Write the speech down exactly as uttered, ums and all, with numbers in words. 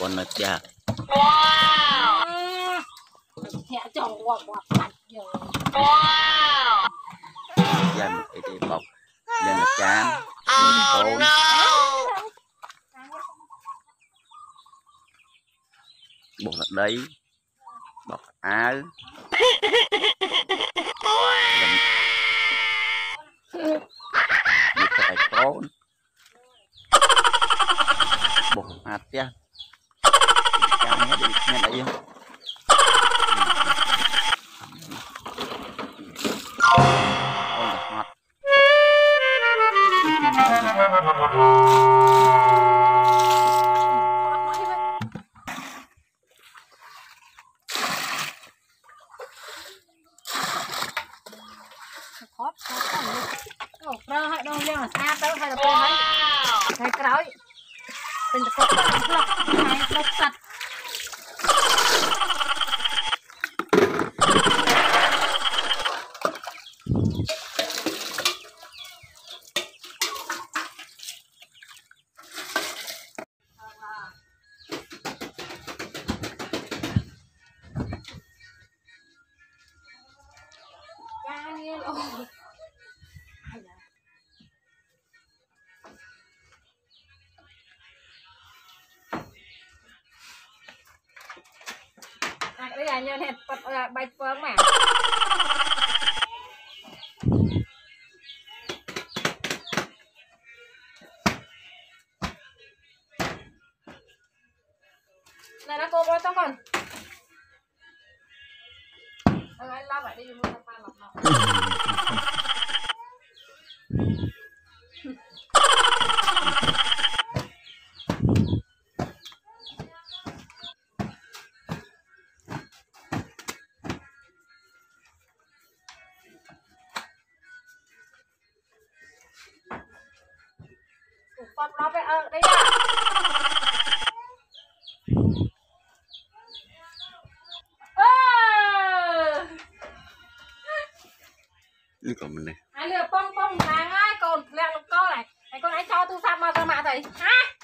con nó cha hẹ chồng quạt quạt quạt nhiều dân cái đi bọc dân là chán con bọc ở đấy bọc áo đi phải con bọc hạt nha nghe đi nghe đấy không con là hạt hot hot rồi hai đôi lên là xa tới hai đôi hai hai cái tình cột hai hai sạch bây giờ nhớ hẹn bạch phớm mà này nó cô có xong còn ờ anh lao lại đi mua pha lọc lọc con nó phải ở đây à cái còn mình này ai lừa bông bông nàng ai còn lẹ lục co này này con ấy cho tôi sao mà cơ mà thầy hả